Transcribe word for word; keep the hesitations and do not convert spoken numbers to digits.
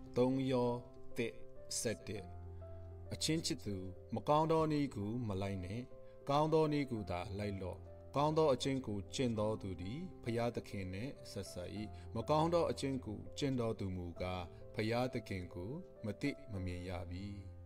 သုံးယောတစ်ဆက်တဲ့အချင်းချစ်သူမကောင်းသောနည်းကိုမလိုက်နဲ့ကောင်းသောနည်းကိုသာလိုက်လော့ကောင်းသောအချင်းကိုကျင့်တော်သူသည်ဖျားသခင်နှင့်ဆက်ဆက်၏မကောင်းသောအချင်းကိုကျင့်တော်သူမူကားဖျားသခင်ကိုမသိမမြင်ရပြီ